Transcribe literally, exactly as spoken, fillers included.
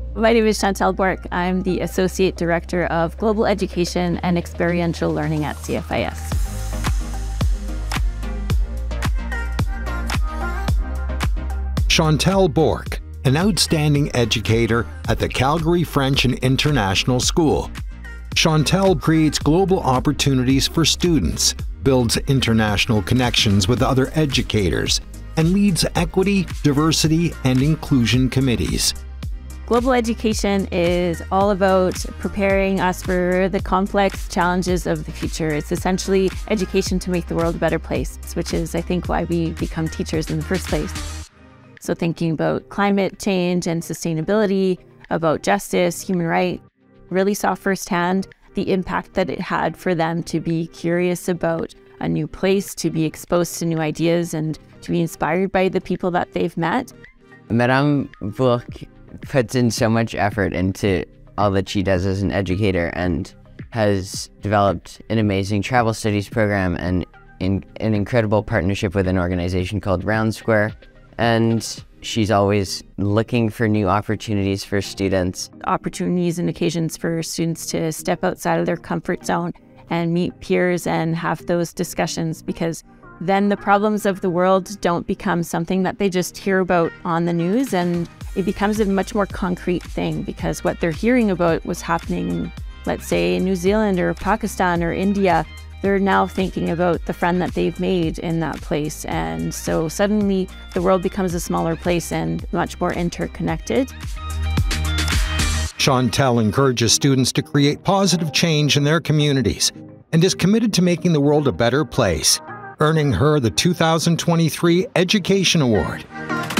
My name is Chantalle Bourque. I'm the Associate Director of Global Education and Experiential Learning at C F I S. Chantalle Bourque, an outstanding educator at the Calgary French and International School. Chantalle creates global opportunities for students, builds international connections with other educators, and leads equity, diversity, and inclusion committees. Global education is all about preparing us for the complex challenges of the future. It's essentially education to make the world a better place, which is, I think, why we become teachers in the first place. So thinking about climate change and sustainability, about justice, human rights, really saw firsthand the impact that it had for them to be curious about a new place, to be exposed to new ideas, and to be inspired by the people that they've met. Madame Bourque puts in so much effort into all that she does as an educator and has developed an amazing travel studies program and in, an incredible partnership with an organization called Round Square. And she's always looking for new opportunities for students. Opportunities and occasions for students to step outside of their comfort zone and meet peers and have those discussions, because then the problems of the world don't become something that they just hear about on the news, and it becomes a much more concrete thing, because what they're hearing about was happening, let's say, in New Zealand or Pakistan or India. They're now thinking about the friend that they've made in that place. And so suddenly the world becomes a smaller place and much more interconnected. Chantalle encourages students to create positive change in their communities and is committed to making the world a better place, earning her the two thousand twenty-three Education Award.